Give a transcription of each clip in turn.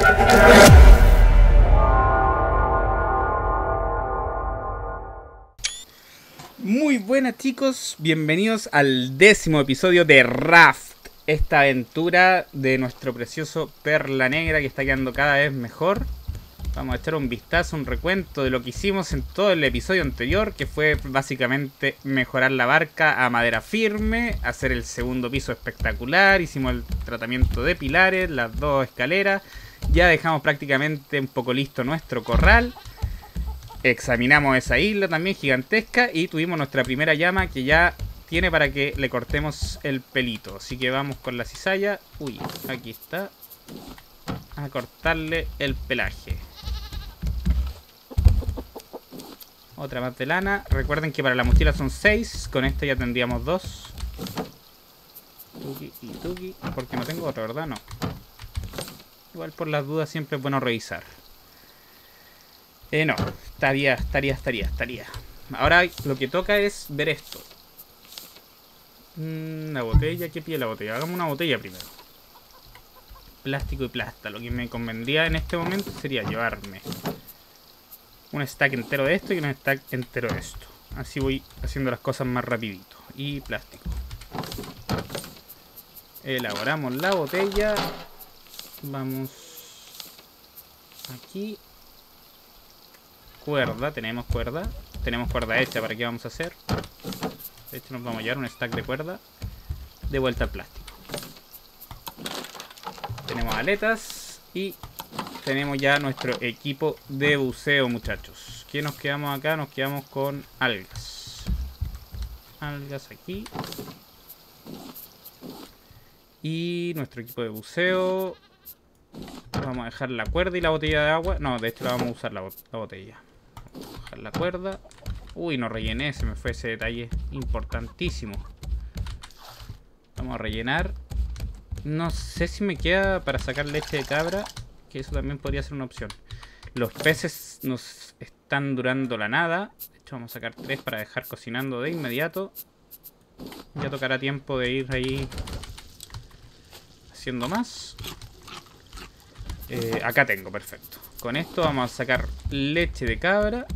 Muy buenas chicos, bienvenidos al 10º episodio de Raft, esta aventura de nuestro precioso Perla Negra que está quedando cada vez mejor. Vamos a echar un vistazo, un recuento de lo que hicimos en todo el episodio anterior, que fue básicamente mejorar la barca a madera firme, hacer el segundo piso espectacular, hicimos el tratamiento de pilares, las 2 escaleras, ya dejamos prácticamente un poco listo nuestro corral. Examinamos esa isla también gigantesca y tuvimos nuestra primera llama que ya tiene para que le cortemos el pelito. Así que vamos con la cizalla. Uy, aquí está. A cortarle el pelaje. Otra más de lana. Recuerden que para la mochila son 6. Con esta ya tendríamos 2. Tuki y tuki. Porque no tengo otra, ¿verdad? No. Igual por las dudas siempre es bueno revisar. No, estaría. Ahora lo que toca es ver esto. La botella, ¿qué pide la botella? Hagamos una botella primero. Plástico y plasta. Lo que me convendría en este momento sería llevarme un stack entero de esto y un stack entero de esto. Así voy haciendo las cosas más rapidito. Y plástico. Elaboramos la botella. Vamos aquí. Cuerda, tenemos cuerda hecha. ¿Para qué vamos a hacer? De hecho nos vamos a llevar un stack de cuerda. De vuelta al plástico. Tenemos aletas y tenemos ya nuestro equipo de buceo, muchachos. ¿Qué nos quedamos acá? Nos quedamos con algas. Algas aquí. Y nuestro equipo de buceo. Vamos a dejar la cuerda y la botella de agua. No, de hecho la vamos a usar la botella. Vamos a dejar la cuerda. Uy, no rellené, se me fue ese detalle importantísimo. Vamos a rellenar. No sé si me queda para sacar leche de cabra, que eso también podría ser una opción. Los peces nos están durando la nada. De hecho vamos a sacar 3 para dejar cocinando de inmediato. Ya tocará tiempo de ir ahí haciendo más. Acá tengo, perfecto. Con esto vamos a sacar leche de cabra.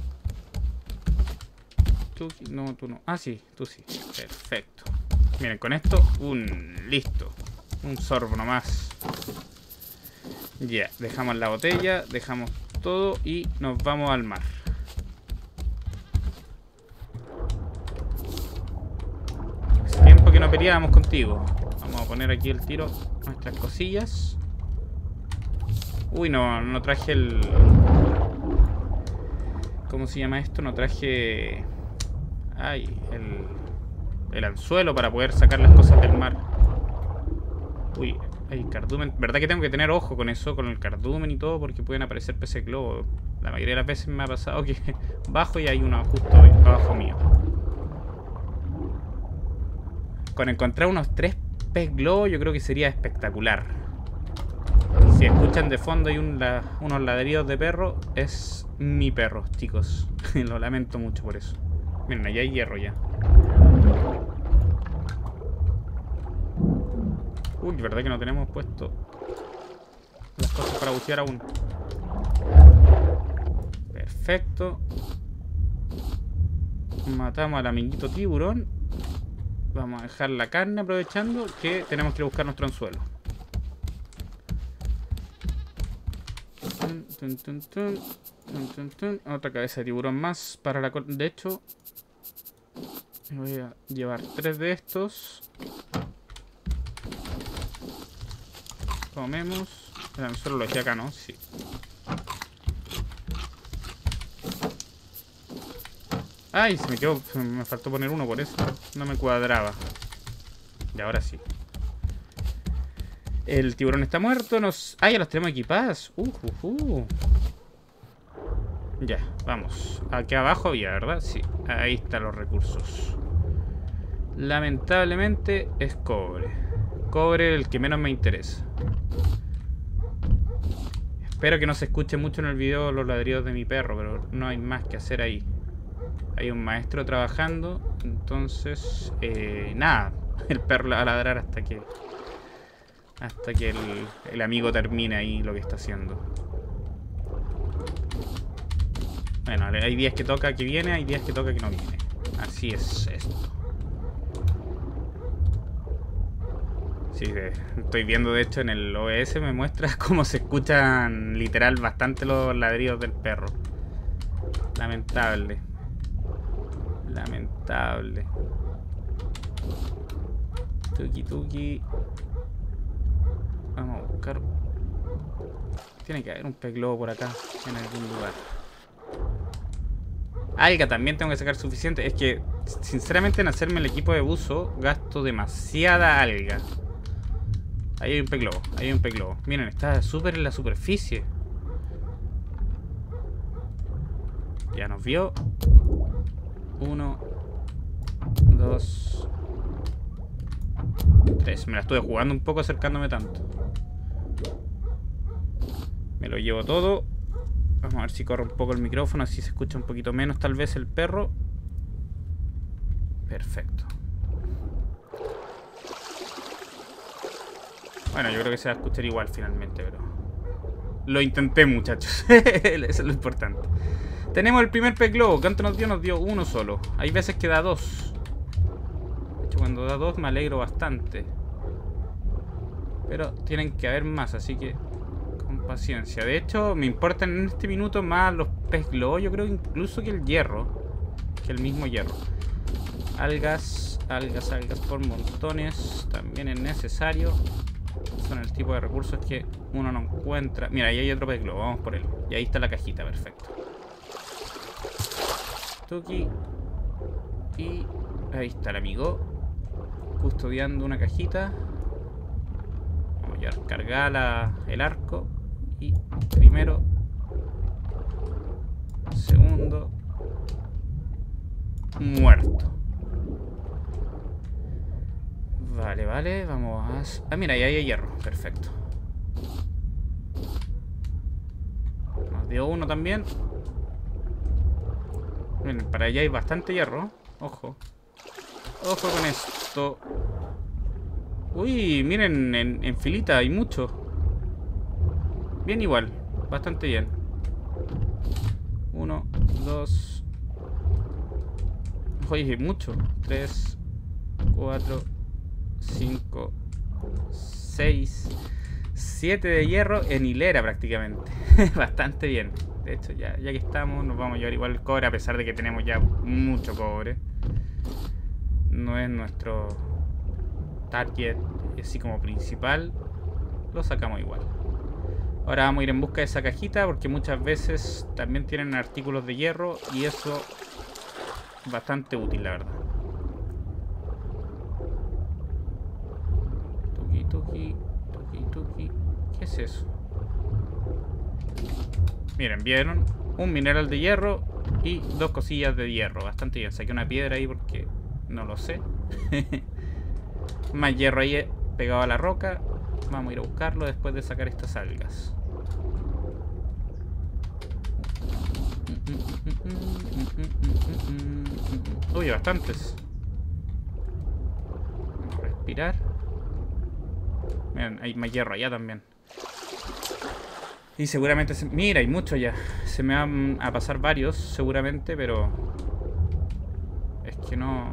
No, tú no. Ah, sí, tú sí. Perfecto. Miren, con esto, listo. Un sorbo nomás. Ya, dejamos la botella, dejamos todo y nos vamos al mar. Hace tiempo que no peleábamos contigo. Vamos a poner aquí el tiro nuestras cosillas. Uy, no traje el... ¿Cómo se llama esto? No traje... Ay, el anzuelo para poder sacar las cosas del mar. Uy, hay cardumen. ¿Verdad que tengo que tener ojo con eso? Con el cardumen y todo, porque pueden aparecer peces globo. La mayoría de las veces me ha pasado que bajo y hay uno justo abajo mío. Con encontrar unos 3 pez globo yo creo que sería espectacular. Si escuchan de fondo hay unos ladridos de perro, es mi perro, chicos. Lo lamento mucho por eso. Miren, allá hay hierro ya. Uy, ¿verdad que no tenemos puesto las cosas para bucear aún? Perfecto. Matamos al amiguito tiburón. Vamos a dejar la carne aprovechando que tenemos que ir a buscar nuestro anzuelo. Otra cabeza de tiburón más para la... De hecho, voy a llevar 3 de estos. Comemos. El anzuelo lo dejé acá, ¿no? Sí. Ay, se me quedó. Me faltó poner uno, por eso no me cuadraba. Y ahora sí. El tiburón está muerto. Ah, ya los tenemos equipadas. Ya, vamos. Aquí abajo había, ¿verdad? Sí, ahí están los recursos. Lamentablemente es cobre. Cobre el que menos me interesa. Espero que no se escuche mucho en el video los ladridos de mi perro, pero no hay más que hacer ahí. Hay un maestro trabajando, entonces nada, el perro va a ladrar hasta que Hasta que el amigo termine ahí lo que está haciendo. Bueno, hay días que toca que viene, hay días que toca que no viene. Así es esto. Sí, estoy viendo de hecho en el OBS me muestra cómo se escuchan literal bastante los ladridos del perro. Lamentable. Lamentable. Tuki tuki. Vamos a buscar. Tiene que haber un pez globo por acá, en algún lugar. Alga también tengo que sacar suficiente. Es que, sinceramente, en hacerme el equipo de buzo gasto demasiada alga. Ahí hay un pez globo, ahí hay un pez globo. Miren, está súper en la superficie. Ya nos vio. 1, 2, 3. Me la estuve jugando un poco acercándome tanto. Me lo llevo todo. Vamos a ver si corro un poco el micrófono, así se escucha un poquito menos tal vez el perro. Perfecto. Bueno, yo creo que se va a escuchar igual finalmente, pero... Lo intenté, muchachos. Eso es lo importante. Tenemos el primer pez globo. ¿Cuánto nos dio? Nos dio uno solo. Hay veces que da dos. De hecho, cuando da dos me alegro bastante. Pero tienen que haber más, así que... Con paciencia. De hecho, me importan en este minuto más los pez globo. Yo creo incluso que el hierro. Que el mismo hierro. Algas, algas, algas por montones. También es necesario. Son el tipo de recursos que uno no encuentra. Mira, ahí hay otro pez globo, vamos por él. Y ahí está la cajita, perfecto. Tuki. Y ahí está el amigo custodiando una cajita. Vamos a cargar el arco. Y primero, segundo, muerto. Vale, vale, vamos a... Ah, mira, ahí hay hierro, perfecto. Nos dio uno también. Miren, para allá hay bastante hierro. Ojo. Ojo con esto. Uy, miren, en filita hay mucho. Bien igual, bastante bien. 1, 2. Oye, mucho. 3, 4, 5, 6, 7 de hierro en hilera prácticamente. Bastante bien. De hecho, ya que estamos, nos vamos a llevar igual el cobre, a pesar de que tenemos ya mucho cobre. No es nuestro target así como principal. Lo sacamos igual. Ahora vamos a ir en busca de esa cajita, porque muchas veces también tienen artículos de hierro. Y eso es bastante útil, la verdad. Tuki, tuki, tuki, tuki. ¿Qué es eso? Miren, vieron un mineral de hierro y dos cosillas de hierro. Bastante bien. Saqué una piedra ahí porque no lo sé. Más hierro ahí pegado a la roca. Vamos a ir a buscarlo después de sacar estas algas. Uy, bastantes. Vamos a respirar. Miren, hay más hierro allá también. Y seguramente... Mira, hay mucho ya. Se me van a pasar varios, seguramente, pero... Es que no...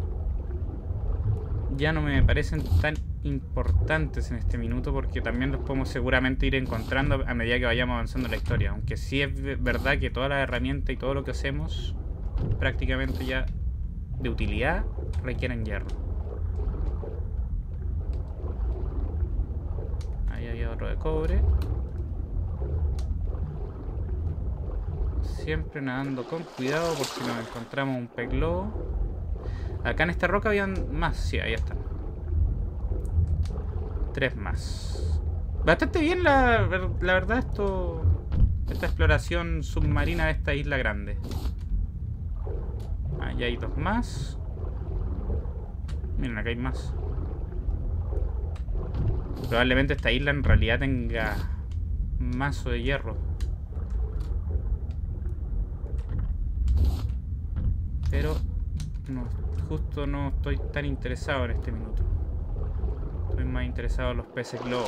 Ya no me parecen tan importantes en este minuto, porque también los podemos seguramente ir encontrando a medida que vayamos avanzando en la historia. Aunque sí es verdad que todas las herramientas y todo lo que hacemos, prácticamente ya de utilidad, requieren hierro. Ahí hay otro de cobre. Siempre nadando con cuidado por si nos encontramos un pez globo. Acá en esta roca habían más. Sí, ahí están. 3 más. Bastante bien la verdad esta exploración submarina de esta isla grande. Ahí hay 2 más. Miren, acá hay más. Probablemente esta isla en realidad tenga mazo de hierro. Pero no, justo no estoy tan interesado en este minuto. Estoy más interesado en los peces globo.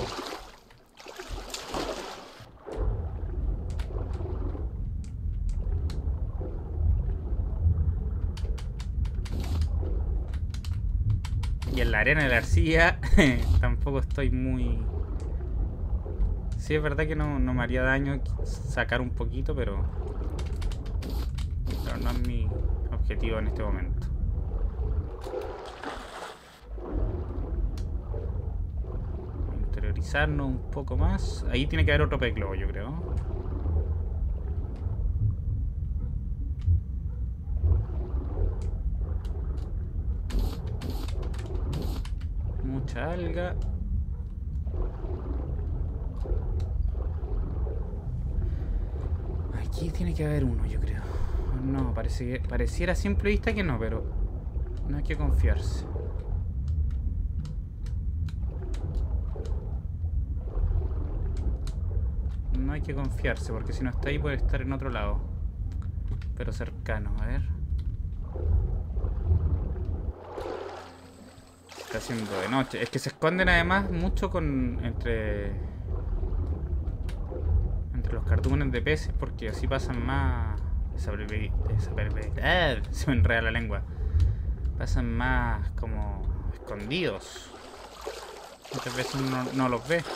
Y en la arena de la arcilla tampoco estoy muy... Sí, es verdad que no me haría daño sacar un poquito, pero no es mi objetivo en este momento. Interiorizarnos un poco más. Ahí tiene que haber otro pez globo, yo creo. Mucha alga. Aquí tiene que haber uno, yo creo. No, pareciera a simple vista que no, pero no hay que confiarse. No hay que confiarse, porque si no está ahí puede estar en otro lado. Pero cercano, a ver. Está haciendo de noche. Es que se esconden además mucho entre los cardúmenes de peces, porque así pasan más... se me enreda la lengua. Pasan más como escondidos. Muchas veces uno no los ve.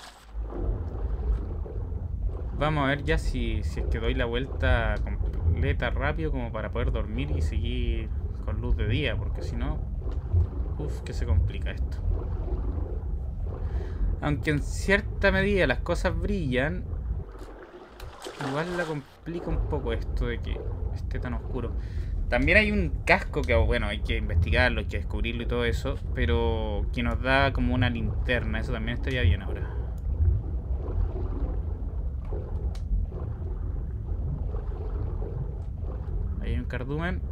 Vamos a ver ya si es que doy la vuelta completa rápido como para poder dormir y seguir con luz de día, porque si no... Uf, que se complica esto. Aunque en cierta medida las cosas brillan, igual la complica un poco esto de que esté tan oscuro. También hay un casco que, bueno, hay que investigarlo, hay que descubrirlo y todo eso, pero que nos da como una linterna. Eso también estaría bien ahora. Ahí hay un cardumen.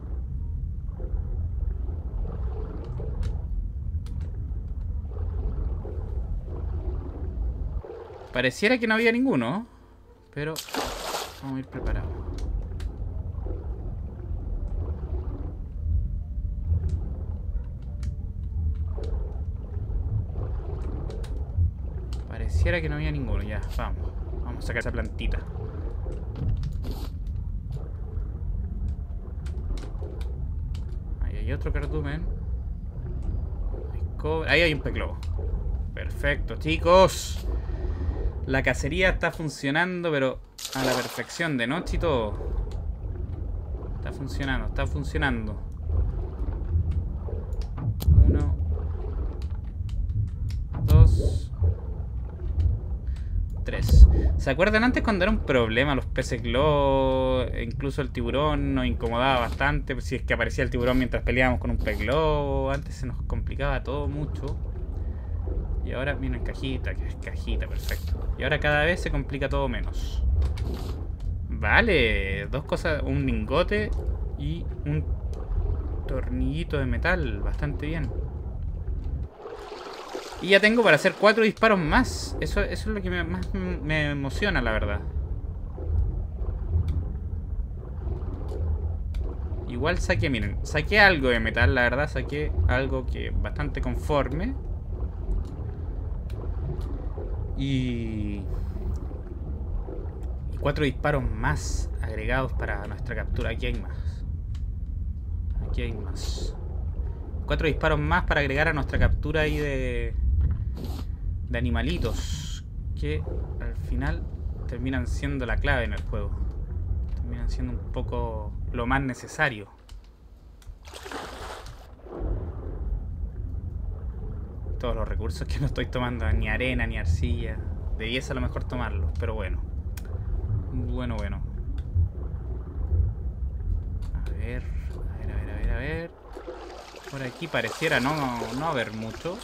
Pareciera que no había ninguno, pero vamos a ir preparados. Pareciera que no había ninguno, ya, vamos. Vamos a sacar esa plantita. Ahí hay otro cardumen. Ahí hay un pez globo. Perfecto, chicos. La cacería está funcionando, pero a la perfección, de noche y todo. Está funcionando, está funcionando. 1, 2, 3. ¿Se acuerdan antes cuando era un problema los peces globo? Incluso el tiburón nos incomodaba bastante. Si es que aparecía el tiburón mientras peleábamos con un pez globo. Antes se nos complicaba todo mucho. Y ahora, miren, cajita, que es cajita, perfecto. Y ahora cada vez se complica todo menos. Vale, dos cosas, un lingote y un tornillito de metal, bastante bien. Y ya tengo para hacer 4 disparos más. Eso es lo que más me emociona, la verdad. Igual saqué, miren, saqué algo de metal, la verdad, saqué algo que bastante conforme. Y 4 disparos más agregados para nuestra captura. Aquí hay más. Aquí hay más. 4 disparos más para agregar a nuestra captura ahí de animalitos. Que al final terminan siendo la clave en el juego. Terminan siendo un poco lo más necesario. Todos los recursos que no estoy tomando, ni arena, ni arcilla. Debiese a lo mejor tomarlos, pero bueno. Bueno. A ver. Por aquí pareciera no haber mucho.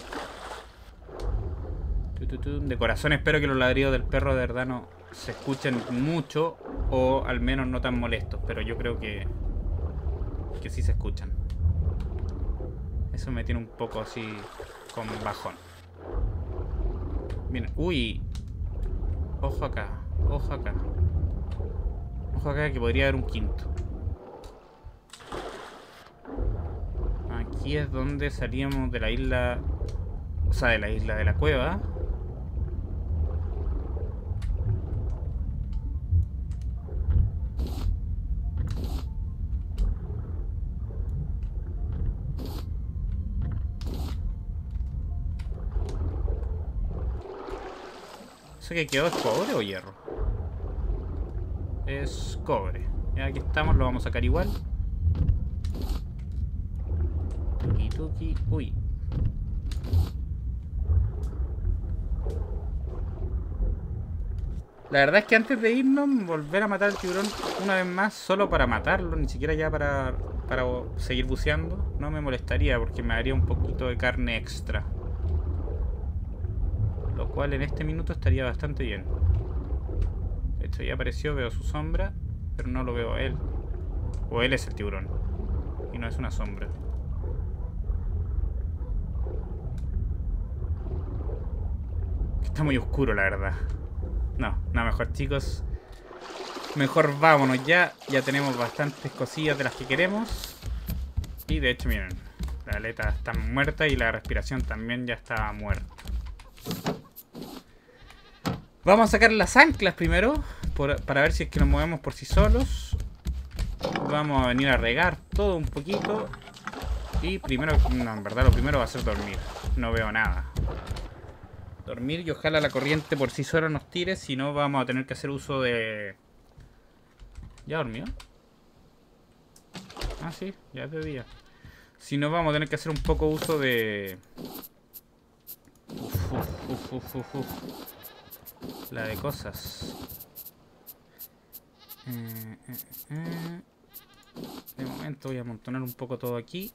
De corazón espero que los ladridos del perro de verdad no se escuchen mucho, o al menos no tan molestos, pero yo creo que sí se escuchan. Eso me tiene un poco así con bajón. Miren, uy. Ojo acá, ojo acá. Ojo acá que podría haber un quinto. Aquí es donde salíamos de la isla O sea, de la isla de la cueva. ¿Eso que quedó es cobre o hierro? Es cobre. Ya aquí estamos, lo vamos a sacar igual. Tuki tuki. Uy. La verdad es que antes de irnos, volver a matar al tiburón una vez más, solo para matarlo, ni siquiera ya para seguir buceando, no me molestaría porque me daría un poquito de carne extra. Lo cual en este minuto estaría bastante bien. De hecho ya apareció, veo su sombra, pero no lo veo a él. O él es el tiburón y no es una sombra. Está muy oscuro, la verdad. No, mejor, chicos. Mejor vámonos ya. Ya tenemos bastantes cosillas de las que queremos. Y de hecho, miren, la aleta está muerta y la respiración también ya está muerta. Vamos a sacar las anclas primero, para ver si es que nos movemos por sí solos. Vamos a venir a regar todo un poquito. Y primero, no, en verdad lo primero va a ser dormir. No veo nada. Dormir y ojalá la corriente por sí sola nos tire. Si no, vamos a tener que hacer uso de... ¿Ya dormió? Ah, sí, ya es de día. Si no, vamos a tener que hacer un poco uso de... La de cosas. De momento voy a amontonar un poco todo aquí.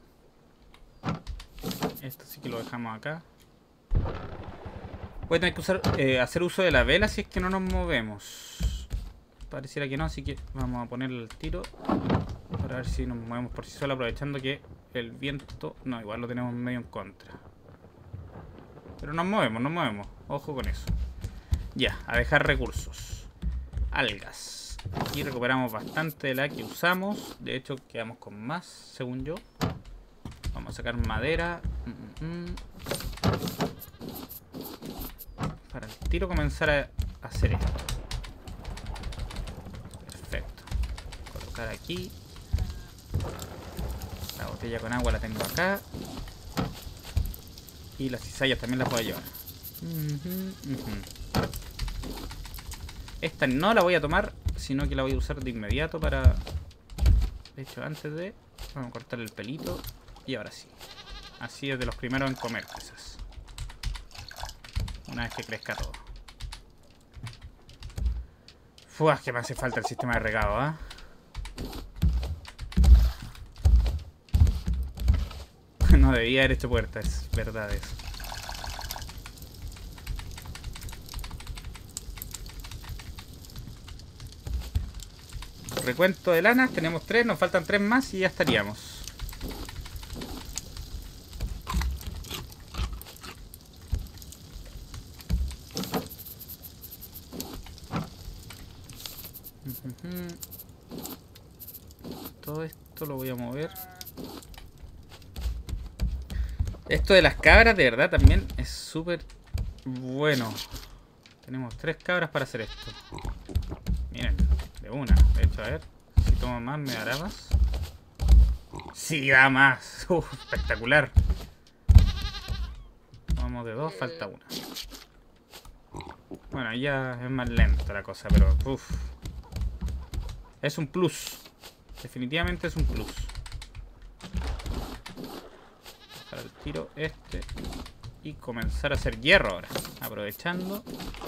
Esto sí que lo dejamos acá. Voy a tener que usar, hacer uso de la vela si es que no nos movemos. Pareciera que no, así que vamos a ponerle el tiro para ver si nos movemos por sí solos, aprovechando que el viento... No, igual lo tenemos medio en contra. Pero nos movemos. Ojo con eso. Ya, a dejar recursos. Algas. Aquí recuperamos bastante de la que usamos. De hecho, quedamos con más, según yo. Vamos a sacar madera. Para el tiro comenzar a hacer esto. Perfecto. Colocar aquí. La botella con agua la tengo acá. Y las cizallas también las puedo llevar. Esta no la voy a tomar, sino que la voy a usar de inmediato para... De hecho, antes de... Vamos a cortar el pelito. Y ahora sí. Así es de los primeros en comer cosas. Una vez que crezca todo. Fuah, que me hace falta el sistema de regado, ¿ah? No debía haber hecho puerta, es verdad eso. Recuento de lanas, tenemos 3, nos faltan 3 más y ya estaríamos. Todo esto lo voy a mover. Esto de las cabras de verdad también es súper bueno. Tenemos 3 cabras para hacer esto. Miren, de una. De hecho, a ver, si tomo más, ¿me dará más? Sí, da más. Espectacular. Vamos de 2, falta 1. Bueno, ya es más lenta la cosa, pero es un plus. Definitivamente es un plus. Para el tiro este. Y comenzar a hacer hierro ahora. Aprovechando.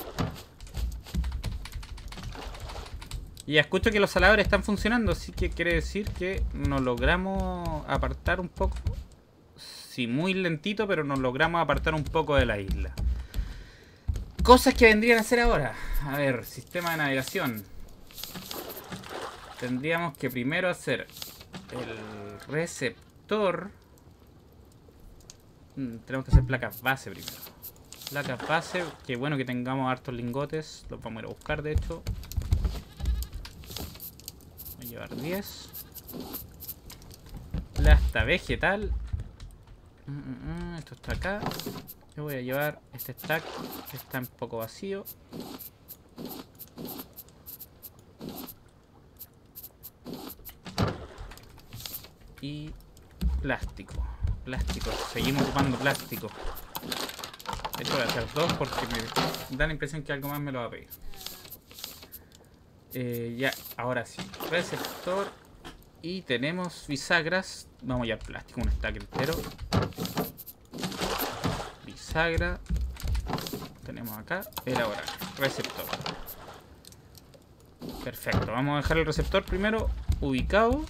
Y ya escucho que los saladores están funcionando. Así que quiere decir que nos logramos apartar un poco. Sí, muy lentito, pero nos logramos apartar un poco de la isla. Cosas que vendrían a hacer ahora. A ver, sistema de navegación. Tendríamos que primero hacer el receptor. Tenemos que hacer placas base primero. Placas base, que bueno que tengamos hartos lingotes. Los vamos a ir a buscar, de hecho. Voy a llevar 10. Plasta vegetal. Esto está acá. Yo voy a llevar este stack que está un poco vacío. Y plástico. Plástico. Seguimos ocupando plástico. De hecho voy a hacer dos porque me da la impresión que algo más me lo va a pedir. Ya, ahora sí. Receptor. Y tenemos bisagras. Vamos ya al plástico, un stack entero. Bisagra. Tenemos acá. Elaborar. Receptor. Perfecto. Vamos a dejar el receptor primero ubicado.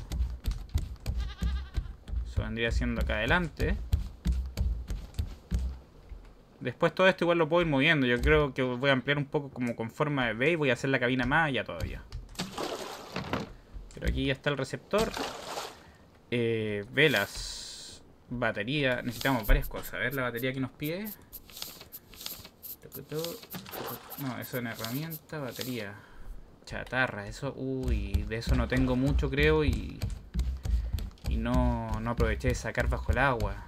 Eso vendría siendo acá adelante. Después todo esto igual lo puedo ir moviendo. Yo creo que voy a ampliar un poco como con forma de V y voy a hacer la cabina más allá todavía. Pero aquí ya está el receptor. Velas. Batería. Necesitamos varias cosas. A ver la batería que nos pide. No, eso es una herramienta. Batería. Chatarra. Eso. Uy, de eso no tengo mucho creo y no aproveché de sacar bajo el agua.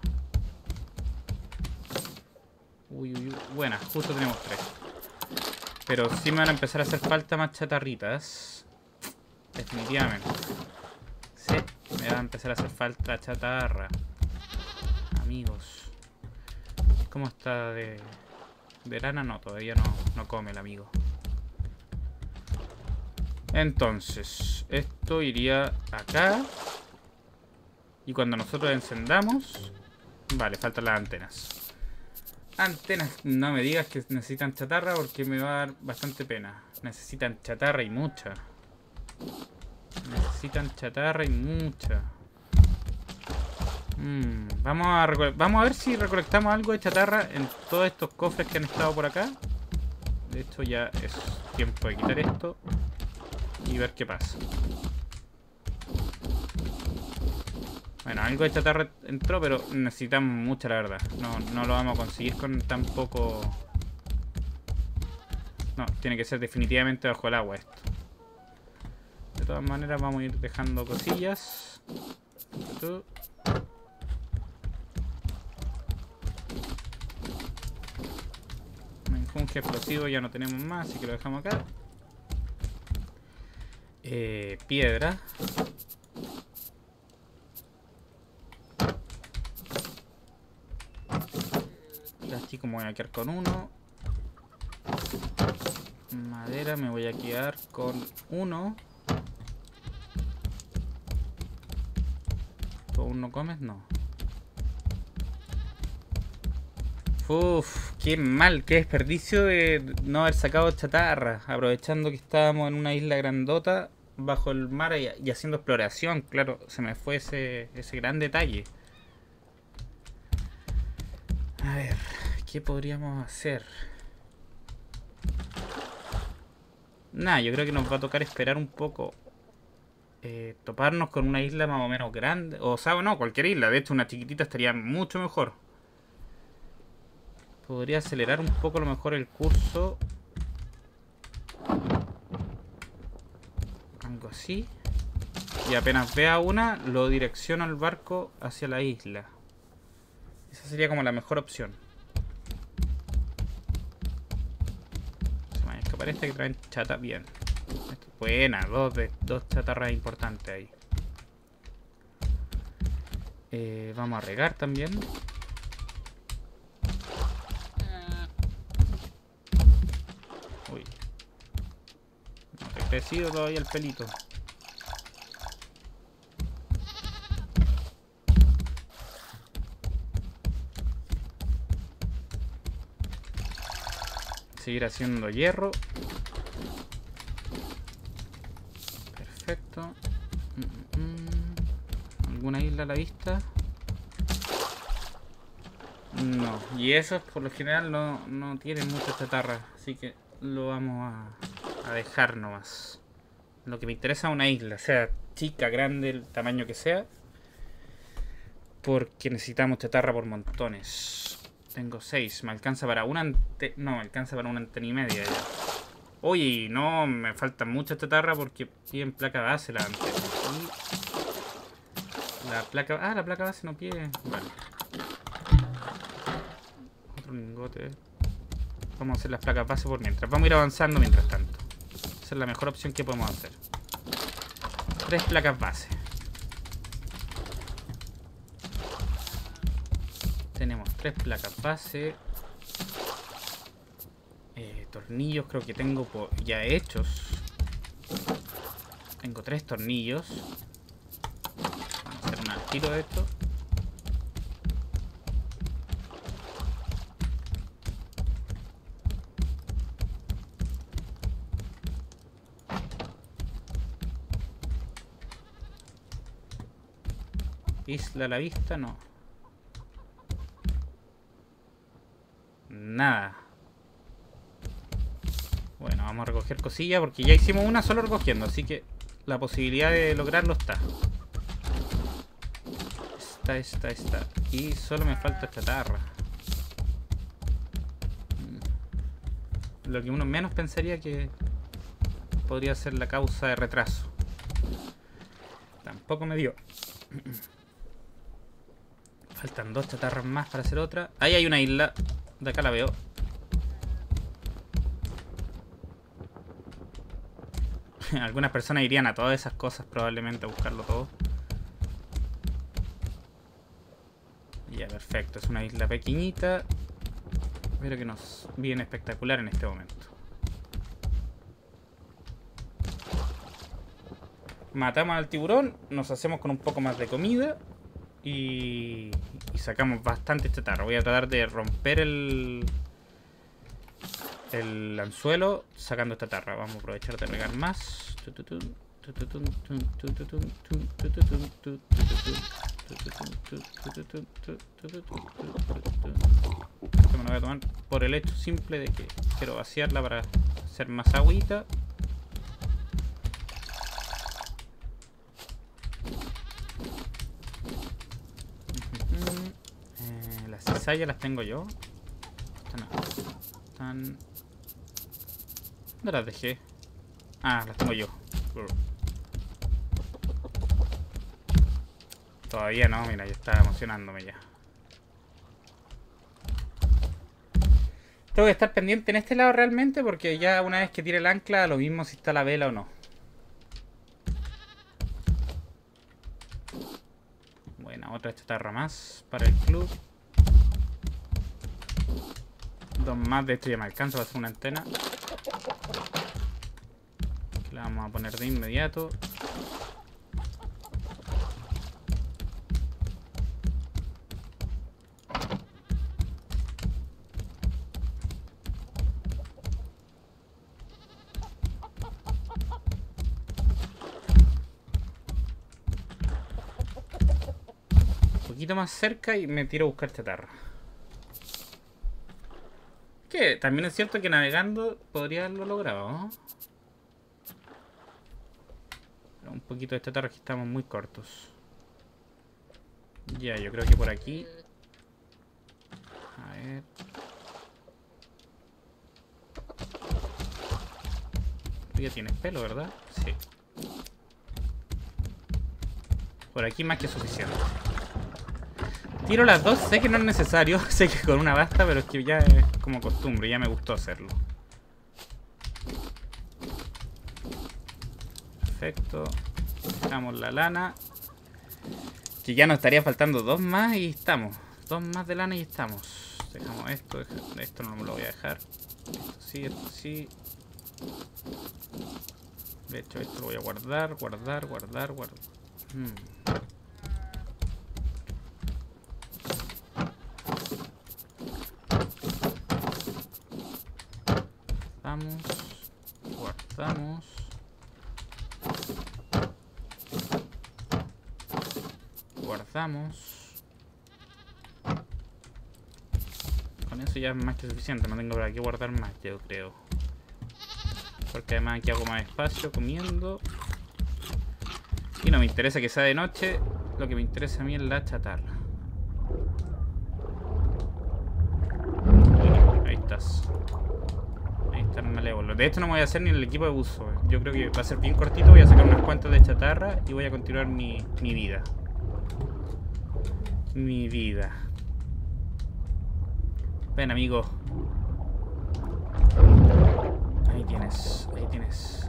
Uy, buena, justo tenemos 3. Pero sí me van a empezar a hacer falta más chatarritas. Definitivamente. Sí, me va a empezar a hacer falta chatarra. Amigos. ¿Cómo está de rana? No, todavía no come el amigo. Entonces, esto iría acá. Y cuando nosotros encendamos... Vale, faltan las antenas. Antenas, no me digas que necesitan chatarra porque me va a dar bastante pena. Necesitan chatarra y mucha. Necesitan chatarra y mucha. Vamos a ver si recolectamos algo de chatarra en todos estos cofres que han estado por acá. De hecho ya es tiempo de quitar esto y ver qué pasa. Bueno, algo de chatarra entró, pero necesitamos mucha, la verdad. No lo vamos a conseguir con tan poco... No, tiene que ser definitivamente bajo el agua esto. De todas maneras vamos a ir dejando cosillas. Menjunje explosivo ya no tenemos más, así que lo dejamos acá. Piedra. Plástico me voy a quedar con 1. Madera me voy a quedar con 1. ¿Tú aún no comes? No. Uff, qué mal, qué desperdicio de no haber sacado chatarra. Aprovechando que estábamos en una isla grandota bajo el mar y haciendo exploración. Claro, se me fue ese gran detalle. A ver, ¿qué podríamos hacer? Nada, yo creo que nos va a tocar esperar un poco. Toparnos con una isla más o menos grande. O sea, no, cualquier isla. De hecho, una chiquitita estaría mucho mejor. Podría acelerar un poco a lo mejor el curso. Algo así. Y apenas vea una, lo direcciono al barco hacia la isla. Esa sería como la mejor opción. Se me va a escapar esta que traen chata. Bien. Buena, dos chatarras importantes ahí. Vamos a regar también. Uy. No te he crecido todavía el pelito. Seguir haciendo hierro. Perfecto. ¿Alguna isla a la vista? No. Y esos por lo general no tienen mucha chatarra. Así que lo vamos a dejar nomás. Lo que me interesa es una isla. Sea chica, grande, el tamaño que sea. Porque necesitamos chatarra por montones. Tengo 6. Me alcanza para una antena. No, me alcanza para una antena y media ya. Oye, no, me falta mucha chatarra porque piden placa base la antena. Y la placa... Ah, la placa base no pide... Vale. Nosotros lingote. Vamos a hacer las placas base por mientras. Vamos a ir avanzando mientras tanto. Esa es la mejor opción que podemos hacer. 3 placas base. Tenemos 3 placas base. Tornillos creo que tengo ya hechos. Tengo 3 tornillos. Vamos a hacer un al tiro de esto. Isla a la vista, no. Nada. Bueno, vamos a recoger cosillas porque ya hicimos una solo recogiendo, así que la posibilidad de lograrlo está. Está. Y solo me falta chatarra. Lo que uno menos pensaría que podría ser la causa de retraso. Tampoco me dio. Faltan 2 chatarras más para hacer otra. Ahí hay una isla. De acá la veo. Algunas personas irían a todas esas cosas probablemente a buscarlo todo. Ya, perfecto. Es una isla pequeñita, pero que nos viene espectacular en este momento. Matamos al tiburón, nos hacemos con un poco más de comida y sacamos bastante chatarra. Voy a tratar de romper el anzuelo sacando esta chatarra. Vamos a aprovechar de regar más. Esto me lo voy a tomar por el hecho simple de que quiero vaciarla para hacer más agüita. Las cizallas las tengo yo. Están... ¿Dónde las dejé? Ah, las tengo yo. Todavía no, mira, ya está emocionándome ya. Tengo que estar pendiente en este lado realmente porque ya una vez que tire el ancla, lo mismo si está la vela o no. Bueno, otra chatarra más para el club. 2 más, de esto ya me alcanza para hacer una antena. Que la vamos a poner de inmediato. Un poquito más cerca y me tiro a buscar chatarra. Que también es cierto que navegando podría haberlo logrado, ¿no? Pero un poquito de chatarra, que estamos muy cortos. Ya, yo creo que por aquí. A ver. Tú ya tienes pelo, ¿verdad? Sí. Por aquí más que suficiente. Tiro las dos, sé que no es necesario, sé que con una basta, pero es que ya es como costumbre, ya me gustó hacerlo. Perfecto. Dejamos la lana. Que ya nos estaría faltando 2 más y estamos. 2 más de lana y estamos. Dejamos esto, esto no me lo voy a dejar. Esto sí. De hecho, esto lo voy a guardar. Guardamos. Con eso ya es más que suficiente. No tengo para qué guardar más, yo creo. Porque además aquí hago más espacio comiendo. Y no me interesa que sea de noche. Lo que me interesa a mí es la chatarra. Ahí estás. Ahí está el malévolo. De esto no me voy a hacer ni el equipo de buzo. Yo creo que va a ser bien cortito. Voy a sacar unas cuantas de chatarra y voy a continuar mi vida. Ven, amigo. Ahí tienes, ahí tienes.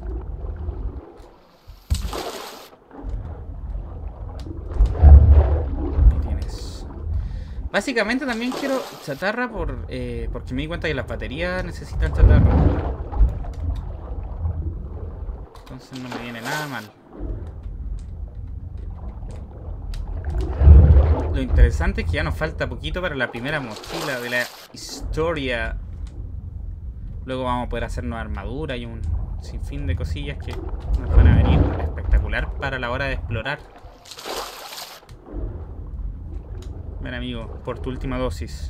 Ahí tienes. Básicamente también quiero chatarra porque me di cuenta que las baterías necesitan chatarra. Entonces no me viene nada mal. Lo interesante es que ya nos falta poquito para la primera mochila de la historia. Luego vamos a poder hacernos armadura y un sinfín de cosillas que nos van a venir espectacular para la hora de explorar. Ven, amigo, por tu última dosis.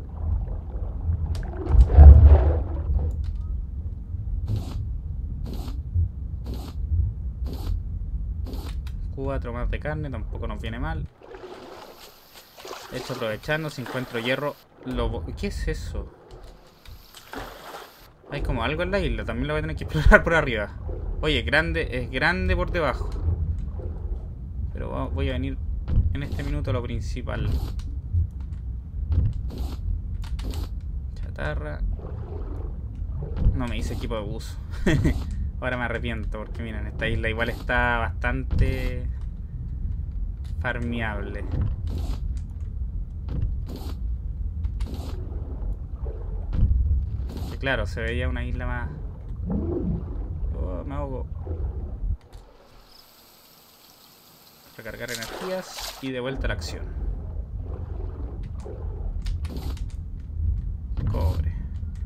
Cuatro más de carne, tampoco nos viene mal. Esto aprovechando, si encuentro hierro... ¿Qué es eso? Hay como algo en la isla, también lo voy a tener que explorar por arriba. Oye, es grande por debajo. Pero voy a venir en este minuto a lo principal. Chatarra. No me hice equipo de buzo. Ahora me arrepiento porque miren, esta isla igual está bastante farmeable. Que claro, se veía una isla más... Oh, me ahogo. Recargar energías y de vuelta a la acción. Cobre.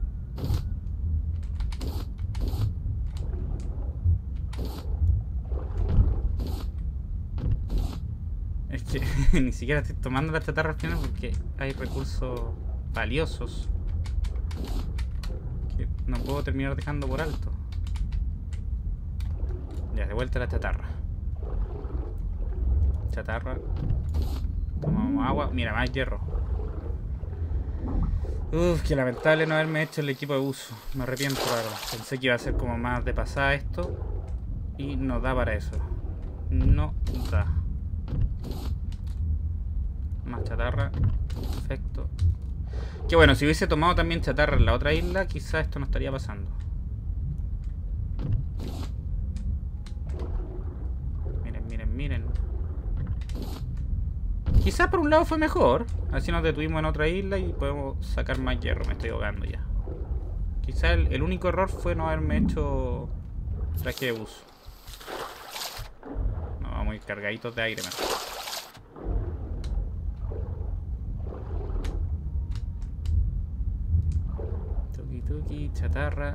Es que ni siquiera estoy tomando la chatarra al final porque hay recursos valiosos que no puedo terminar dejando por alto. Ya, de vuelta a la chatarra. Chatarra. Tomamos agua. Mira, más hierro. Uff, qué lamentable no haberme hecho el equipo de uso. Me arrepiento, claro. Pensé que iba a ser como más de pasada esto. Y no da para eso. No da. Más chatarra. Perfecto. Que bueno, si hubiese tomado también chatarra en la otra isla, quizás esto no estaría pasando. Miren, miren, miren. Quizás por un lado fue mejor. Así nos detuvimos en otra isla y podemos sacar más hierro. Me estoy ahogando ya. Quizás el único error fue no haberme hecho traje de buzo. Nos vamos a ir cargaditos de aire mejor. Tuki tuki, chatarra.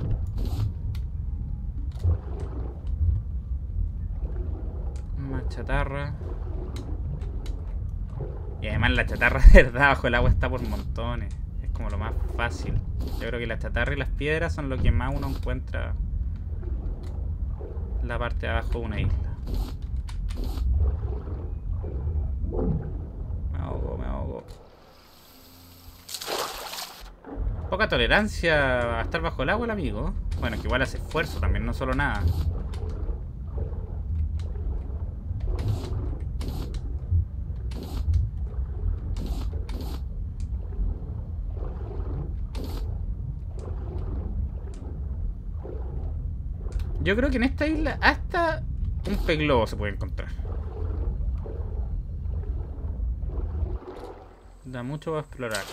Más chatarra. Y además la chatarra de verdad bajo el agua está por montones. Es como lo más fácil. Yo creo que la chatarra y las piedras son lo que más uno encuentra en la parte de abajo de una isla. Me ahogo, me ahogo. Poca tolerancia a estar bajo el agua el amigo. Bueno, que igual hace esfuerzo también, no solo nada. Yo creo que en esta isla hasta un pez globo se puede encontrar. Da mucho para explorar.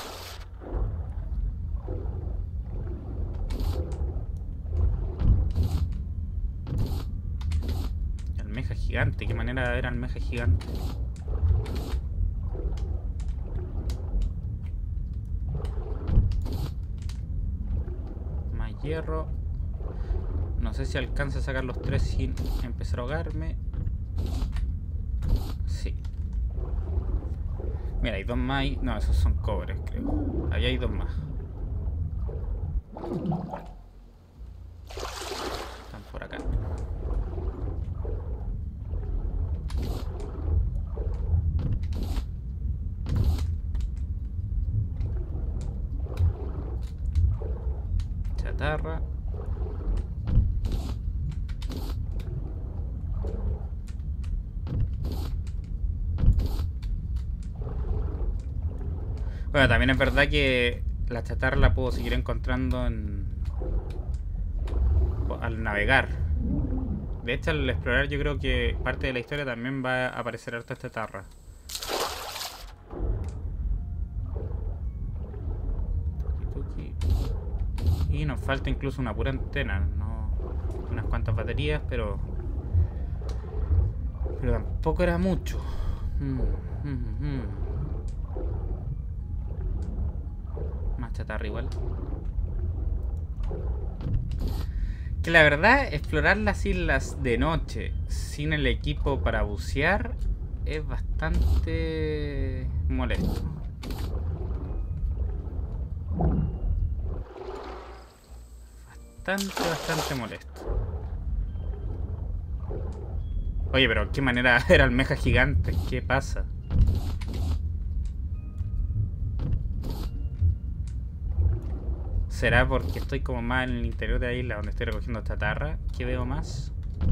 Almeja gigante, qué manera de ver almeja gigante. Más hierro. No sé si alcanza a sacar los tres sin empezar a ahogarme. Sí. Mira, hay dos más ahí. No, esos son cobres, creo. Ahí hay dos más. Están por acá. Chatarra. Bueno, también es verdad que la chatarra la puedo seguir encontrando al navegar. De hecho, al explorar yo creo que parte de la historia también va a aparecer harta chatarra. Y nos falta incluso una pura antena, ¿no? Unas cuantas baterías, pero tampoco era mucho. Más chatarra igual. Que la verdad, explorar las islas de noche sin el equipo para bucear es bastante molesto. Bastante molesto. Oye, pero qué manera era almeja gigante. ¿Qué pasa? ¿Será porque estoy como más en el interior de la isla donde estoy recogiendo chatarra que veo más?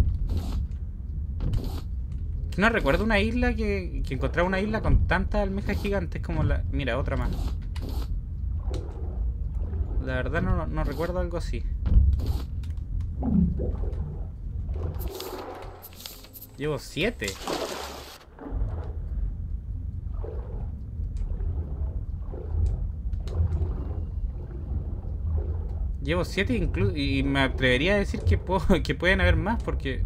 No recuerdo una isla que encontraba una isla con tantas almejas gigantes como la... Mira, otra más. La verdad no recuerdo algo así. Llevo 7. Llevo 7 y me atrevería a decir que, que pueden haber más porque...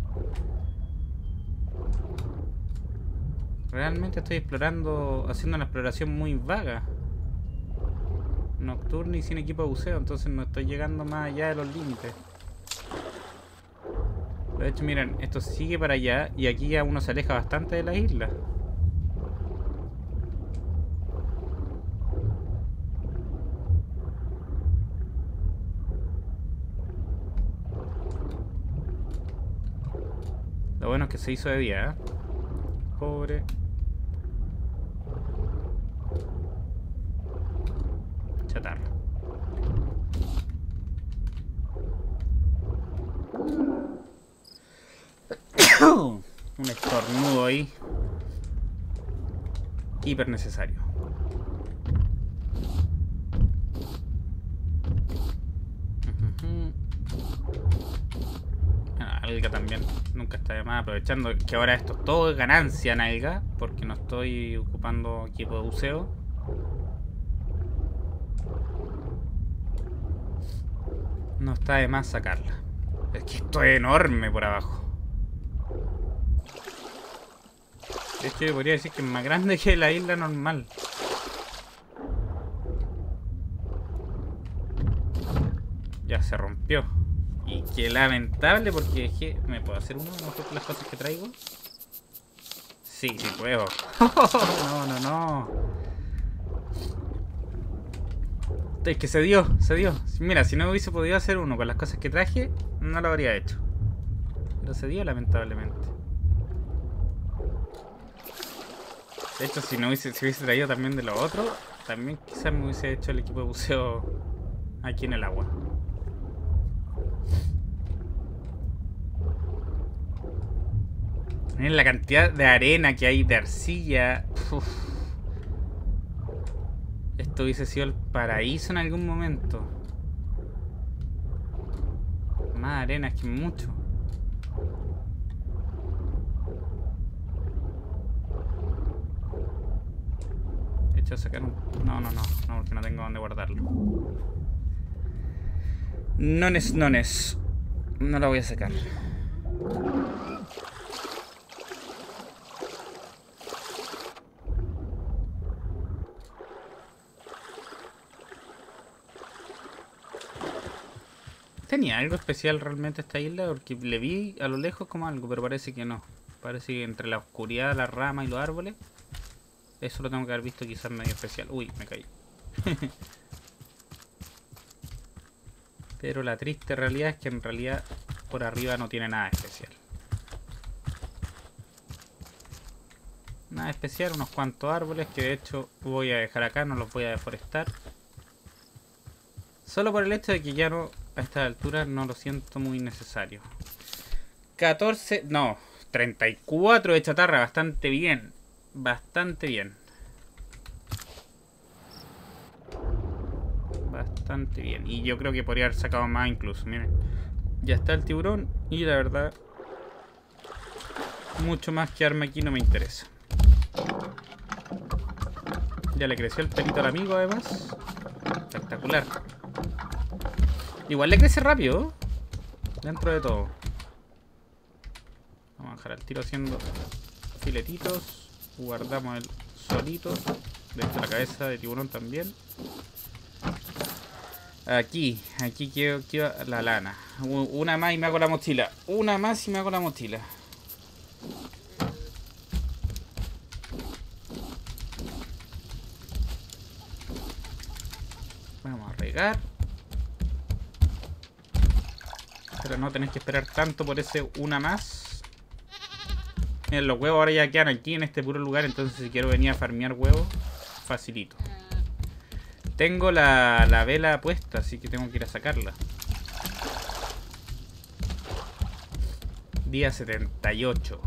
Realmente estoy explorando, haciendo una exploración muy vaga. Nocturna y sin equipo de buceo, entonces no estoy llegando más allá de los límites. De hecho, miren, esto sigue para allá y aquí ya uno se aleja bastante de la isla. Lo bueno es que se hizo de día, ¿eh? Pobre. Chatarra. Un estornudo ahí. Hiper necesario. Alga también. Nunca está de más. Aprovechando que ahora esto todo es ganancia en alga. Porque no estoy ocupando equipo de buceo. No está de más sacarla. Es que esto es enorme por abajo. De hecho yo podría decir que es más grande que la isla normal. Ya se rompió. Y qué lamentable porque es que... ¿Me puedo hacer uno mejor con las cosas que traigo? Sí, sí puedo. No. Es que se dio. Mira, si no hubiese podido hacer uno con las cosas que traje, no lo habría hecho. Pero se dio lamentablemente. De hecho, si hubiese traído también de lo otro, también quizás me hubiese hecho el equipo de buceo aquí en el agua. Miren la cantidad de arena que hay, de arcilla. Uf. Esto hubiese sido el paraíso en algún momento. Más arena, es que mucho. De hecho, sacar un... No, porque no tengo dónde guardarlo. Nones. No la voy a sacar. ¿Tenía algo especial realmente esta isla? Porque le vi a lo lejos como algo, pero parece que no. Parece que entre la oscuridad, la rama y los árboles, eso lo tengo que haber visto quizás medio especial. Uy, me caí. Pero la triste realidad es que en realidad por arriba no tiene nada especial. Nada especial, unos cuantos árboles que de hecho voy a dejar acá, no los voy a deforestar. Solo por el hecho de que ya no, a esta altura no lo siento muy necesario. 14, no, 34 de chatarra, bastante bien. Bastante bien. bastante bien. Y yo creo que podría haber sacado más incluso. Miren, ya está el tiburón. Y la verdad, mucho más quedarme aquí no me interesa. Ya le creció el pelito al amigo además. Espectacular. Igual le crece rápido, dentro de todo. Vamos a dejar al tiro haciendo filetitos. Guardamos el solito. Dentro de la cabeza de tiburón también. Aquí quiero la lana. Una más y me hago la mochila. Una más y me hago la mochila. Vamos a regar. Pero no tenéis que esperar tanto por ese una más. Miren, los huevos ahora ya quedan aquí en este puro lugar. Entonces si quiero venir a farmear huevos, facilito. Tengo la vela puesta, así que tengo que ir a sacarla. Día 78.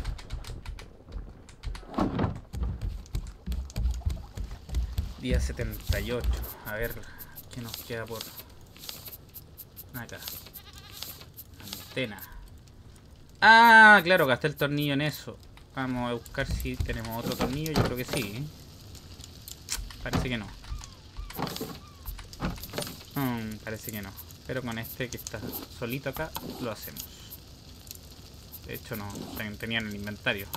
Día 78. A ver, ¿qué nos queda por acá? Antena. Ah, claro, gasté el tornillo en eso. Vamos a buscar si tenemos otro tornillo. Yo creo que sí, ¿eh? Parece que no. Parece que no. Pero con este que está solito acá, lo hacemos. De hecho no, tenía en el inventario.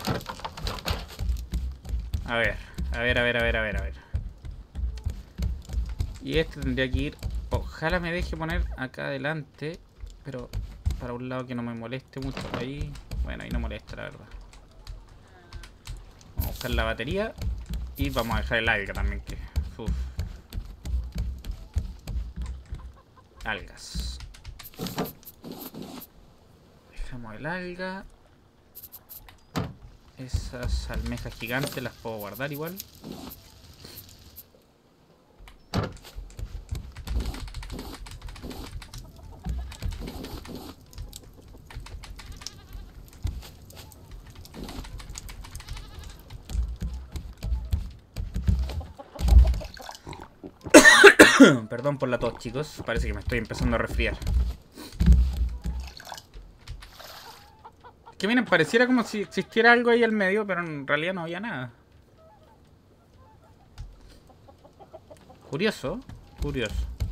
A ver. Y este tendría que ir... Ojalá me deje poner acá adelante. Pero para un lado que no me moleste mucho. Ahí... Bueno, ahí no molesta, la verdad. Vamos a buscar la batería. Y vamos a dejar el alga también, que... Uf. Algas. Dejamos el alga. Esas almejas gigantes las puedo guardar igual. Perdón por la tos, chicos. Parece que me estoy empezando a resfriar. Que miren, pareciera como si existiera algo ahí al medio, pero en realidad no había nada. Curioso, curioso.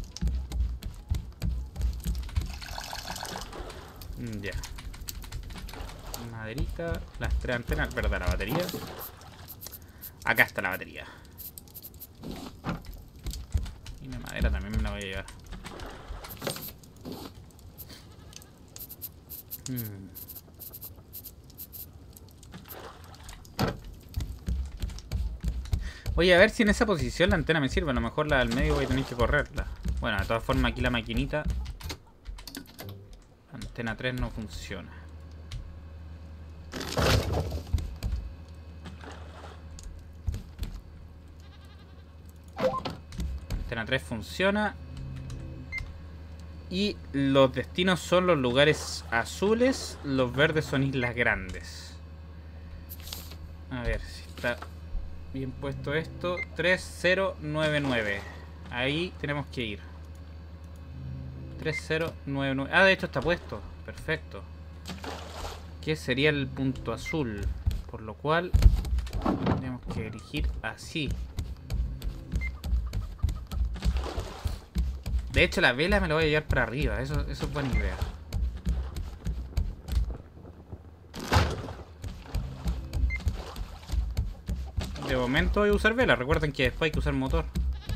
Ya. Maderita, las 3 antenas, ¿verdad? La batería. Acá está la batería. Y la madera también me la voy a llevar. Voy a ver si en esa posición la antena me sirve. A lo mejor la del medio voy a tener que correrla. Bueno, de todas formas aquí la maquinita. Antena 3 no funciona. Antena 3 funciona. Y los destinos son los lugares azules. Los verdes son islas grandes. A ver si está bien puesto esto. 3099. Ahí tenemos que ir. 3099. Ah, de hecho está puesto. Perfecto. Que sería el punto azul. Por lo cual tenemos que elegir así. De hecho la vela me la voy a llevar para arriba. Eso es buena idea. De momento voy a usar vela. Recuerden que después hay que usar motor.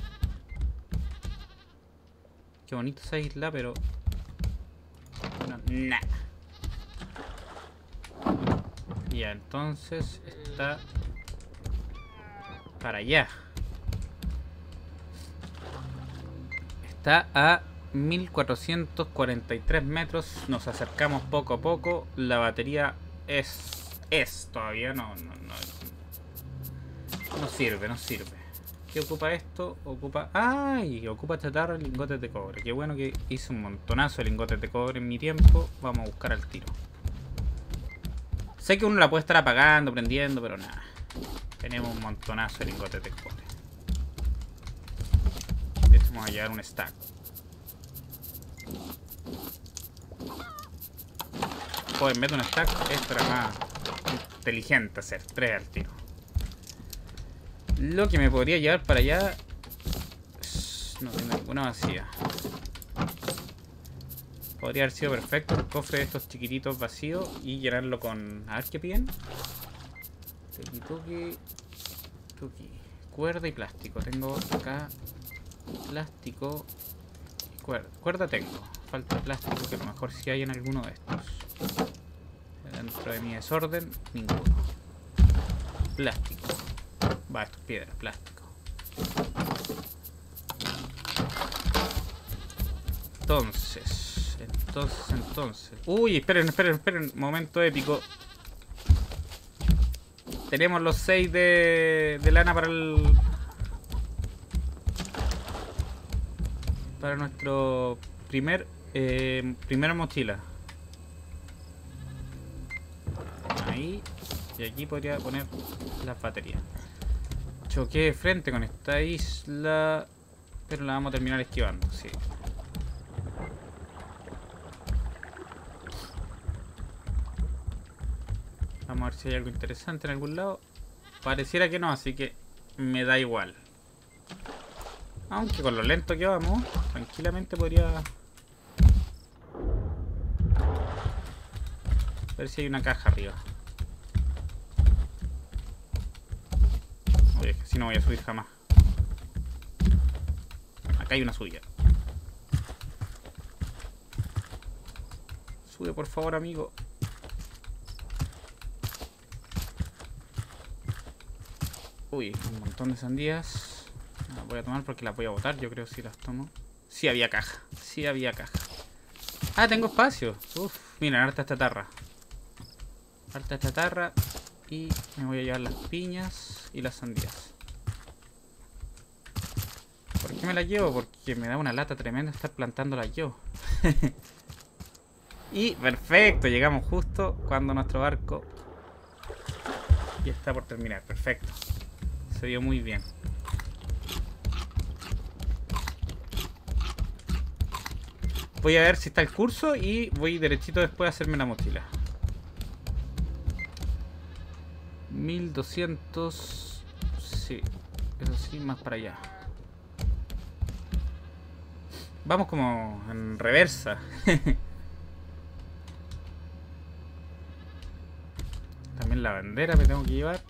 Qué bonito esa isla, pero... No, nah. Ya, entonces está... para allá. Está a 1443 metros. Nos acercamos poco a poco. La batería es todavía no sirve. ¿Qué ocupa esto? Ocupa... ¡Ay! Ocupa chatarra y lingotes de cobre. Qué bueno que hice un montonazo de lingotes de cobre en mi tiempo. Vamos a buscar al tiro. Sé que uno la puede estar apagando, prendiendo, pero nada. Tenemos un montonazo de lingotes de cobre. De hecho, Vamos a llevar un stack. Joder, en vez de un stack, esto era más inteligente hacer. 3 al tiro. Lo que me podría llevar para allá... No tengo ninguna vacía. Podría haber sido perfecto un cofre de estos chiquititos vacíos y llenarlo con... A ver qué piden. Tuki. Cuerda y plástico. Tengo acá plástico y cuerda. Cuerda tengo. Falta plástico, que a lo mejor sí hay en alguno de estos. Dentro de mi desorden, ninguno. Plástico. Va, esto es piedra, plástico. Entonces. Uy, esperen. Momento épico. Tenemos los 6 de lana para el... Para nuestro primera mochila. Ahí. Y aquí podría poner las baterías. Choqué de frente con esta isla, pero la vamos a terminar esquivando, sí. Vamos a ver si hay algo interesante en algún lado. Pareciera que no, así que me da igual. Aunque con lo lento que vamos, tranquilamente podría... ver si hay una caja arriba. Oye, que si no voy a subir jamás. Acá hay una subida. Sube por favor, amigo. Uy, un montón de sandías. Las voy a tomar porque las voy a botar, yo creo, si las tomo. Sí había caja. Ah, tengo espacio. Uf, miren, harta chatarra. Y me voy a llevar las piñas y las sandías. ¿Por qué me las llevo? Porque me da una lata tremenda estar plantándolas yo. Y perfecto, llegamos justo cuando nuestro barco ya está por terminar. Perfecto. Se vio muy bien. Voy a ver si está el curso y voy derechito después a hacerme la mochila. 1200. Sí, eso sí, más para allá. Vamos como en reversa. También la bandera me tengo que llevar.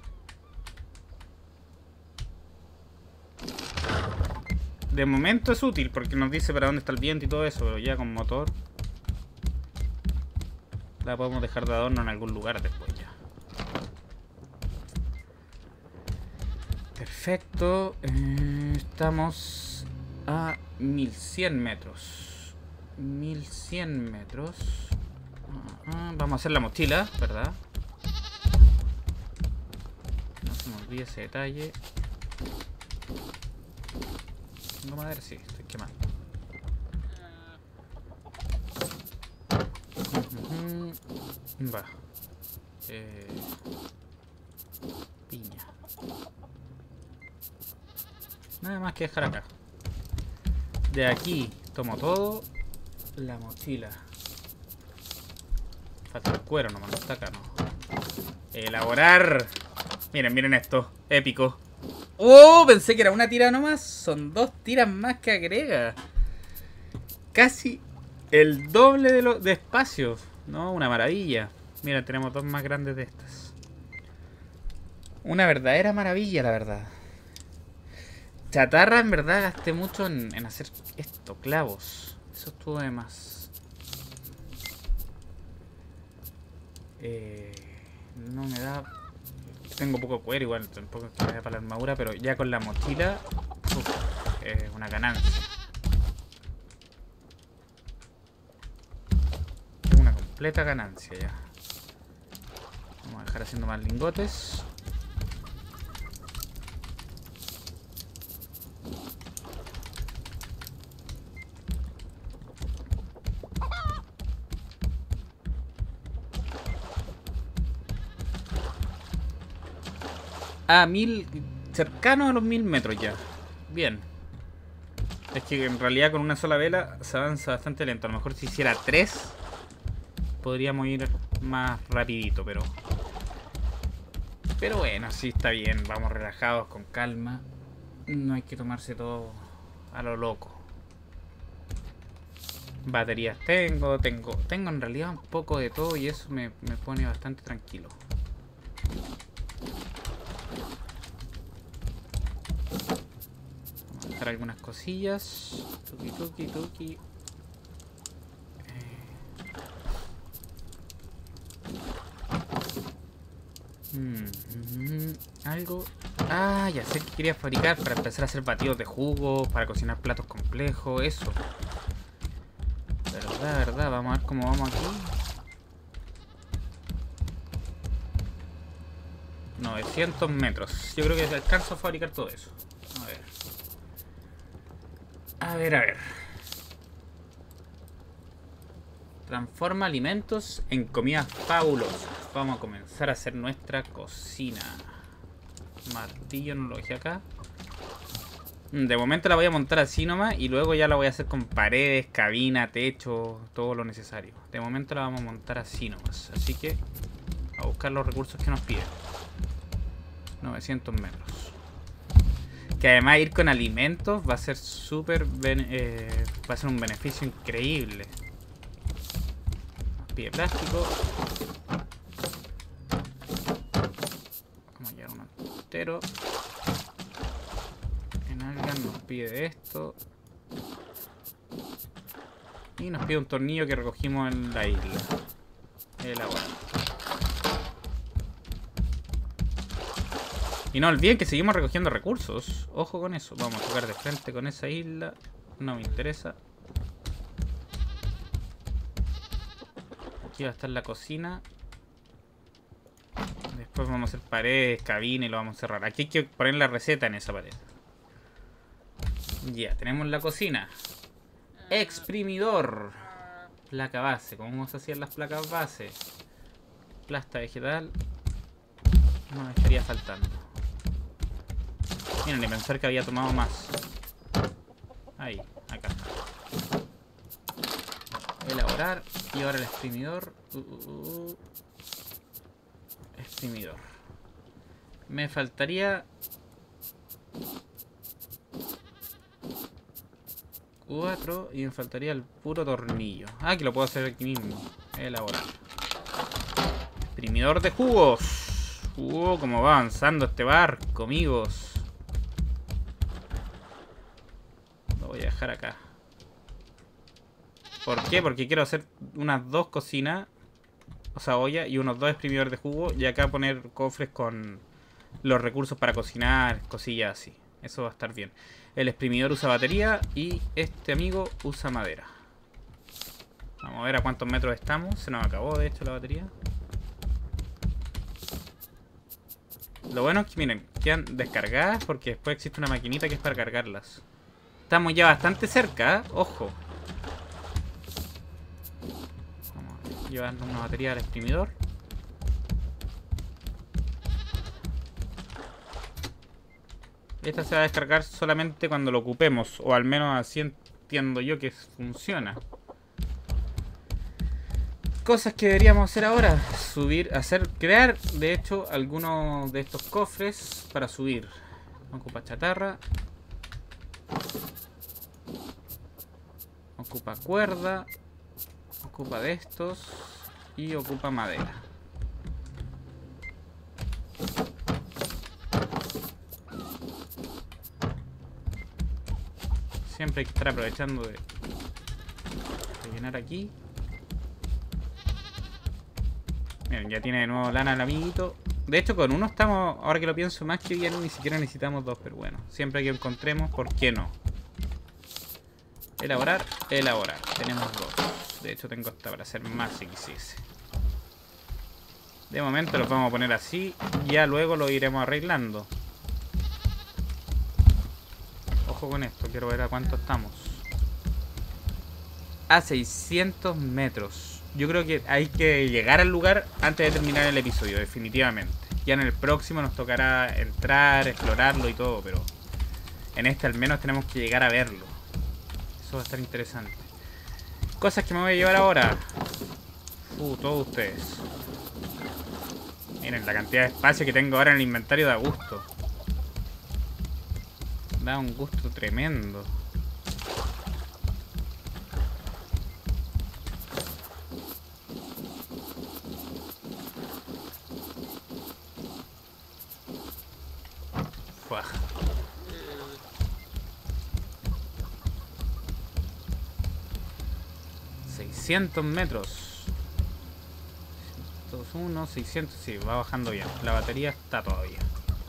De momento es útil porque nos dice para dónde está el viento y todo eso, pero ya con motor la podemos dejar de adorno en algún lugar después ya. Perfecto. Estamos a 1100 metros. 1100 metros. Vamos a hacer la mochila, ¿verdad? No se me olvide ese detalle. Tengo madera, sí, estoy quemando. Va. Piña. Nada más que dejar acá. De aquí tomo todo. La mochila. Falta el cuero nomás, no está acá, no. Elaborar. Miren esto. Épico. ¡Oh! Pensé que era una tira nomás. Son 2 tiras más que agrega. Casi el doble de espacio. No, una maravilla. Mira, tenemos 2 más grandes de estas. Una verdadera maravilla, la verdad. Chatarra, en verdad, gasté mucho en hacer esto, clavos. Eso estuvo de más. No me da... Tengo poco cuero, igual tampoco es que me da para la armadura, pero ya con la mochila, una ganancia. Una completa ganancia ya. Vamos a dejar haciendo más lingotes. A 1000, cercano a los 1000 metros ya. Bien. Es que en realidad con una sola vela se avanza bastante lento. A lo mejor si hiciera 3 podríamos ir más rapidito, pero... Pero bueno, sí está bien. Vamos relajados, con calma. No hay que tomarse todo a lo loco. Baterías tengo en realidad un poco de todo y eso me pone bastante tranquilo. Vamos a dejar algunas cosillas. Tuki, tuki, tuki. Algo... Ah, ya sé que quería fabricar para empezar a hacer batidos de jugo, para cocinar platos complejos, eso. Verdad, vamos a ver cómo vamos aquí. 900 metros. Yo creo que alcanzo a fabricar todo eso. A ver. Transforma alimentos en comidas fabulosas. Vamos a comenzar a hacer nuestra cocina. Martillo no lo dejé acá. De momento la voy a montar así nomás y luego ya la voy a hacer con paredes, cabina, techo, todo lo necesario. De momento la vamos a montar así nomás. Así que a buscar los recursos que nos piden. 900 metros. Que además ir con alimentos va a ser súper... va a ser un beneficio increíble. Nos pide plástico. Vamos a llevar uno entero. Nos pide esto. Y nos pide un tornillo que recogimos en la isla. El agua. Y no olviden que seguimos recogiendo recursos. Ojo con eso. Vamos a tocar de frente con esa isla. No me interesa. Aquí va a estar la cocina. Después vamos a hacer paredes, cabina y lo vamos a cerrar. Aquí hay que poner la receta en esa pared. Ya, tenemos la cocina. Exprimidor. Placa base. ¿Cómo se hacían las placas base? Plasta vegetal. No me estaría faltando. Miren, ni pensar que había tomado más. Ahí, acá. Elaborar. Y ahora el exprimidor. Exprimidor. Me faltaría... 4 y me faltaría el puro tornillo. Ah, que lo puedo hacer aquí mismo. Elaborar. Exprimidor de jugos. Cómo va avanzando este barco, amigos. Lo voy a dejar acá. ¿Por qué? Porque quiero hacer unas 2 cocinas. O sea, olla y unos 2 exprimidores de jugo. Y acá poner cofres con los recursos para cocinar, cosillas así. Eso va a estar bien. El exprimidor usa batería y este amigo usa madera. Vamos a ver a cuántos metros estamos. Se nos acabó de hecho la batería. Lo bueno es que miren, quedan descargadas porque después existe una maquinita que es para cargarlas. Estamos ya bastante cerca, ¿eh? Ojo. Vamos a llevar una batería al exprimidor. Esta se va a descargar solamente cuando lo ocupemos. O al menos así entiendo yo que funciona. Cosas que deberíamos hacer ahora. Subir, crear de hecho algunos de estos cofres para subir. Ocupa chatarra. Ocupa cuerda. Ocupa de estos. Y ocupa madera. Siempre hay que estar aprovechando de llenar aquí. Miren, ya tiene de nuevo lana el amiguito. De hecho, con uno estamos, ahora que lo pienso, más que bien. Ni siquiera necesitamos 2, pero bueno. Siempre que encontremos, ¿por qué no? Elaborar, elaborar. Tenemos 2. De hecho, tengo hasta para hacer más si quisiese. De momento los vamos a poner así. Ya luego lo iremos arreglando. Ojo con esto, quiero ver a cuánto estamos. A 600 metros. Yo creo que hay que llegar al lugar antes de terminar el episodio, definitivamente. Ya en el próximo nos tocará entrar, explorarlo y todo, pero en este al menos tenemos que llegar a verlo. Eso va a estar interesante. Cosas que me voy a llevar ahora. Todos ustedes. Miren la cantidad de espacio que tengo ahora en el inventario, da gusto. Da un gusto tremendo. Fuah. 600 metros. 101, 600, sí, va bajando bien. La batería está todavía.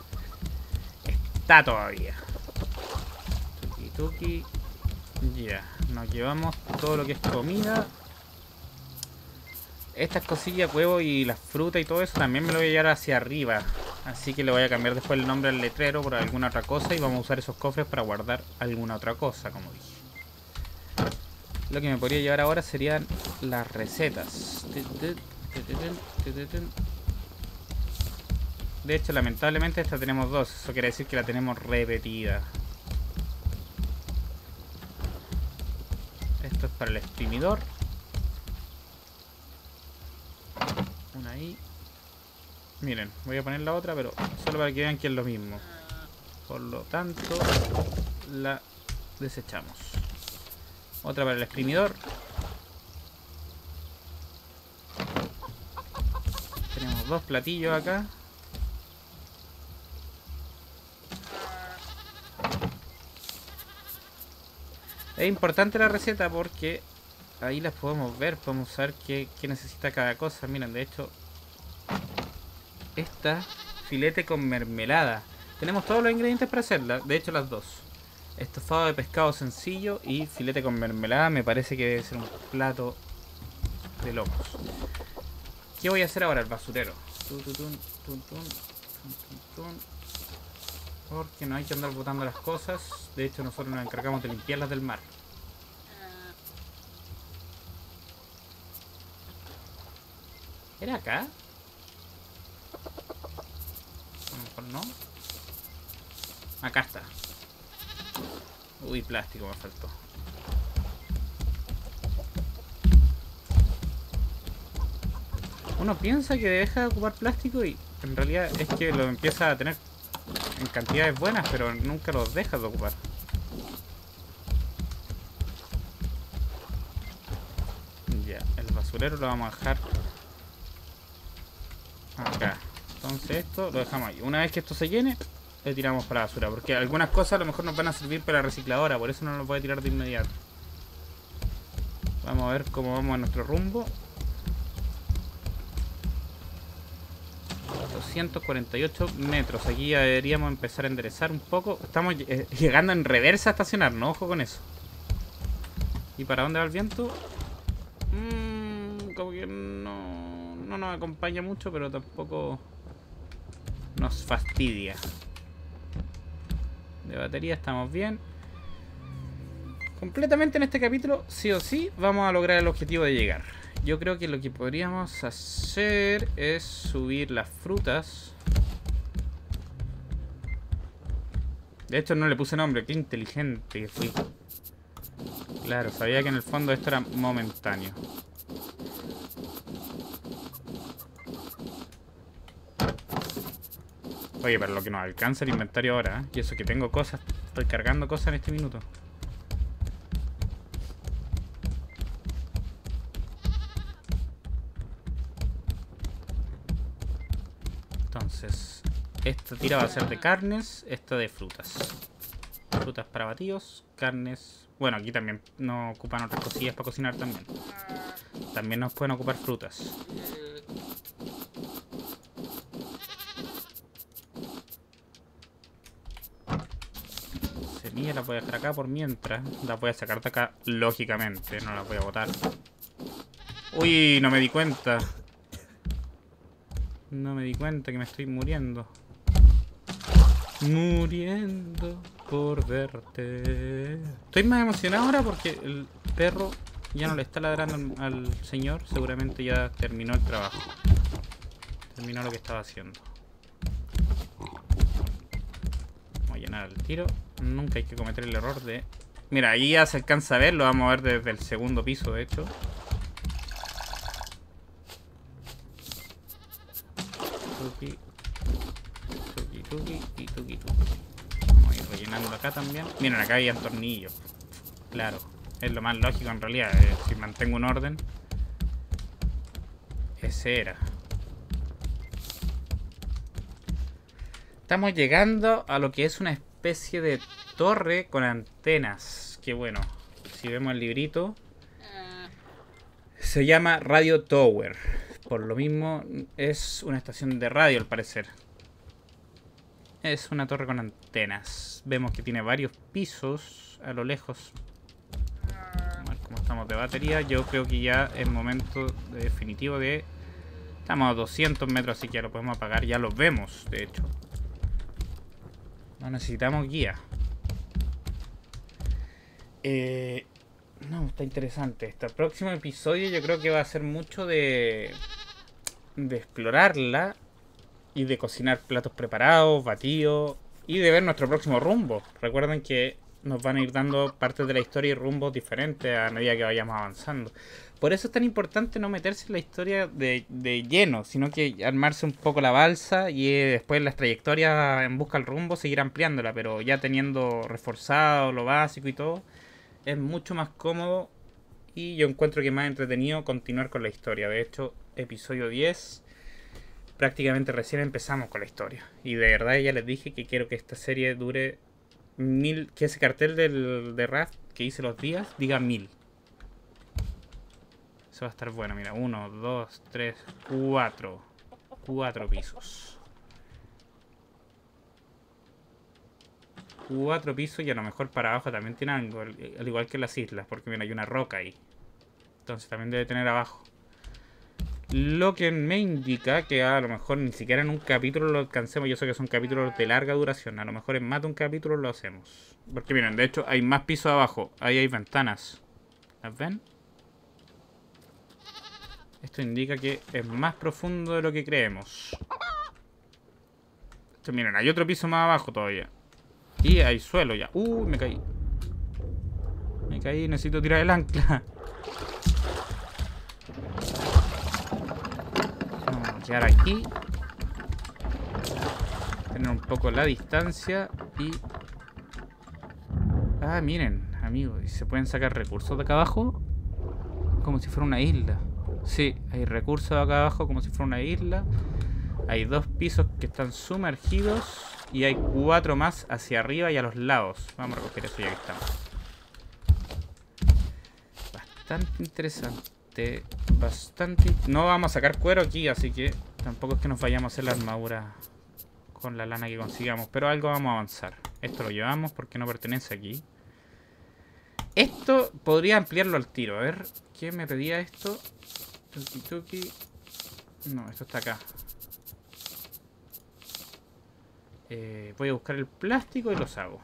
Está todavía. Tuki tuki. Ya, nos llevamos todo lo que es comida. Estas cosillas, huevos y las frutas y todo eso también me lo voy a llevar hacia arriba. Así que le voy a cambiar después el nombre al letrero por alguna otra cosa. Y vamos a usar esos cofres para guardar alguna otra cosa, como dije. Lo que me podría llevar ahora serían las recetas. De hecho, lamentablemente esta tenemos dos. Eso quiere decir que la tenemos repetida. Esto es para el exprimidor. Una ahí. Miren, voy a poner la otra, pero solo para que vean que es lo mismo. Por lo tanto, la desechamos. Otra para el exprimidor. Tenemos dos platillos acá. Es importante la receta porque ahí las podemos ver, podemos saber qué necesita cada cosa. Miren, de hecho, esta filete con mermelada. Tenemos todos los ingredientes para hacerla, de hecho las dos. Estofado de pescado sencillo y filete con mermelada me parece que debe ser un plato de locos. ¿Qué voy a hacer ahora? El basurero. Porque no hay que andar botando las cosas. De hecho nosotros nos encargamos de limpiarlas del mar. ¿Era acá? A lo mejor no. Acá está. Uy, plástico me faltó. Uno piensa que deja de ocupar plástico y en realidad es que lo empieza a tener en cantidades buenas, pero nunca los deja de ocupar. Ya, el basurero lo vamos a dejar acá. Entonces esto lo dejamos ahí. Una vez que esto se llene, le tiramos para la basura, porque algunas cosas a lo mejor nos van a servir para la recicladora, por eso no lo voy a tirar de inmediato. Vamos a ver cómo vamos a nuestro rumbo. 248 metros. Aquí ya deberíamos empezar a enderezar un poco. Estamos llegando en reversa a estacionar, no, ojo con eso. ¿Y para dónde va el viento? Como que no nos acompaña mucho, pero tampoco nos fastidia. De batería estamos bien. Completamente en este capítulo, sí o sí, vamos a lograr el objetivo de llegar. Yo creo que lo que podríamos hacer es subir las frutas. De hecho no le puse nombre, qué inteligente que fui. Claro, sabía que en el fondo esto era momentáneo. Oye, para lo que nos alcanza el inventario ahora, ¿eh? Y eso que tengo cosas, estoy cargando cosas en este minuto. Entonces, esta tira va a ser de carnes, esta de frutas. Frutas para batidos, carnes. Bueno, aquí también nos ocupan otras cosillas para cocinar también. También nos pueden ocupar frutas. Semillas las voy a dejar acá por mientras. Las voy a sacar de acá, lógicamente. No las voy a botar. Uy, no me di cuenta. No me di cuenta que me estoy muriendo. Muriendo por verte. Estoy más emocionado ahora porque el perro ya no le está ladrando al señor. Seguramente ya terminó el trabajo. Terminó lo que estaba haciendo. Vamos a llenar el tiro. Nunca hay que cometer el error de Mira, ahí ya se alcanza a ver. Lo vamos a ver desde el segundo piso, de hecho. Tuki, tuki, tuki y tuki, tuki. Vamos a ir rellenando acá también. Miren, acá hay un tornillo. Claro, es lo más lógico en realidad. Si mantengo un orden. Ese era. Estamos llegando a lo que es una especie de torre con antenas. Que bueno, si vemos el librito, se llama Radio Tower. Por lo mismo, es una estación de radio al parecer. Es una torre con antenas. Vemos que tiene varios pisos a lo lejos. Vamos a ver cómo estamos de batería. Yo creo que ya es momento definitivo de... Estamos a 200 metros, así que ya lo podemos apagar. Ya lo vemos, de hecho. No necesitamos guía. No, está interesante. Este próximo episodio yo creo que va a ser mucho de explorarla y de cocinar platos preparados, batidos y de ver nuestro próximo rumbo. Recuerden que nos van a ir dando partes de la historia y rumbos diferentes a medida que vayamos avanzando. Por eso es tan importante no meterse en la historia de lleno, sino que armarse un poco la balsa y después las trayectorias en busca del rumbo seguir ampliándola, pero ya teniendo reforzado lo básico y todo, es mucho más cómodo y yo encuentro que es más entretenido continuar con la historia. De hecho, episodio 10, prácticamente recién empezamos con la historia. Y de verdad ya les dije que quiero que esta serie dure 1000, que ese cartel de Raft que hice los días diga 1000. Eso va a estar bueno, mira, 1, 2, 3, 4. 4 pisos. 4 pisos y a lo mejor para abajo también tiene algo, al igual que las islas, porque mira, hay una roca ahí. Entonces también debe tener abajo. Lo que me indica que a lo mejor ni siquiera en un capítulo lo alcancemos. Yo sé que son capítulos de larga duración. A lo mejor en más de un capítulo lo hacemos. Porque miren, de hecho hay más pisos abajo. Ahí hay ventanas. ¿Las ven? Esto indica que es más profundo de lo que creemos. Esto, miren, hay otro piso más abajo todavía. Y hay suelo ya. Me caí. Me caí, necesito tirar el ancla. Vamos a llegar aquí. Tener un poco la distancia y... Ah, miren, amigos, ¿se pueden sacar recursos de acá abajo? Como si fuera una isla. Sí, hay recursos acá abajo como si fuera una isla. Hay 2 pisos que están sumergidos y hay 4 más hacia arriba y a los lados. Vamos a recoger eso ya que estamos. Bastante interesante. Bastante... No vamos a sacar cuero aquí, así que tampoco es que nos vayamos a hacer la armadura con la lana que consigamos. Pero algo vamos a avanzar. Esto lo llevamos porque no pertenece aquí. Esto podría ampliarlo al tiro. A ver, ¿quién me pedía esto? Tuki tuki. No, esto está acá. Voy a buscar el plástico y los hago.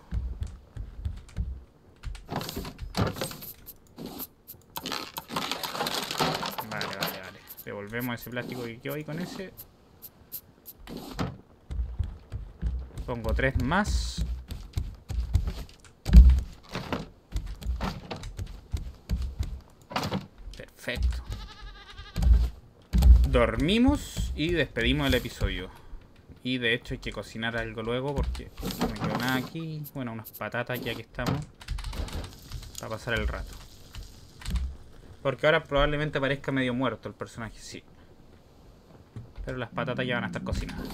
Vale. Devolvemos ese plástico que quedó ahí con ese. Pongo 3 más. Perfecto. Dormimos y despedimos el episodio. Y de hecho hay que cocinar algo luego porque no me quedó nada aquí. Bueno, unas patatas ya que estamos. Para pasar el rato. Porque ahora probablemente parezca medio muerto el personaje, sí. Pero las patatas ya van a estar cocinadas.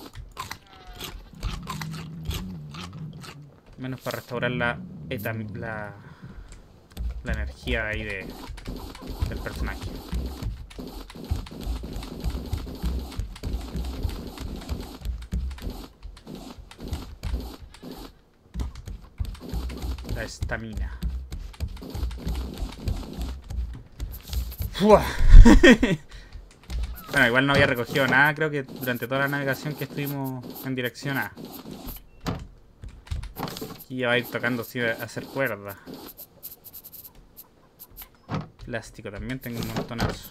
Menos para restaurar la energía de ahí del personaje. La estamina. Bueno, igual no había recogido nada, creo que durante toda la navegación que estuvimos en dirección A. Aquí ya va a ir tocando sí, hacer cuerda. Plástico también tengo un montonazo.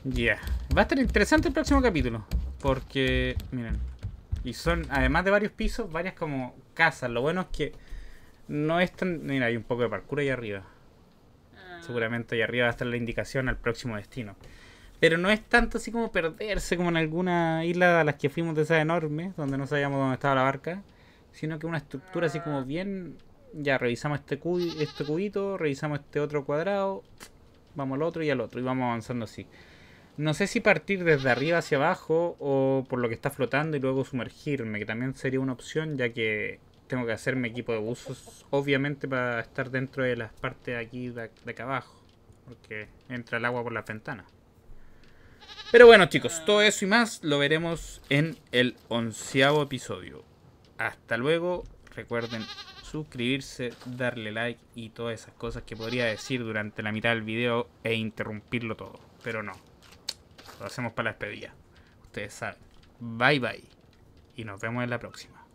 Ya. Va a estar interesante el próximo capítulo. Porque, miren. Y son, además de varios pisos, varias como casas. Lo bueno es que no es tan... Mira, hay un poco de parkour ahí arriba. Seguramente ahí arriba va a estar la indicación al próximo destino. Pero no es tanto así como perderse como en alguna isla a las que fuimos de esas enormes, donde no sabíamos dónde estaba la barca. Sino que una estructura así como bien... Ya, revisamos este cubito, revisamos este otro cuadrado, vamos al otro y al otro, y vamos avanzando así. No sé si partir desde arriba hacia abajo o por lo que está flotando y luego sumergirme, que también sería una opción, ya que tengo que hacerme equipo de buzos, obviamente para estar dentro de las partes aquí de acá abajo, porque entra el agua por las ventanas. Pero bueno, chicos, todo eso y más lo veremos en el 11º episodio. Hasta luego, recuerden suscribirse, darle like y todas esas cosas que podría decir durante la mitad del video e interrumpirlo todo, pero no. Lo hacemos para la despedida. Ustedes saben. Bye bye. Y nos vemos en la próxima.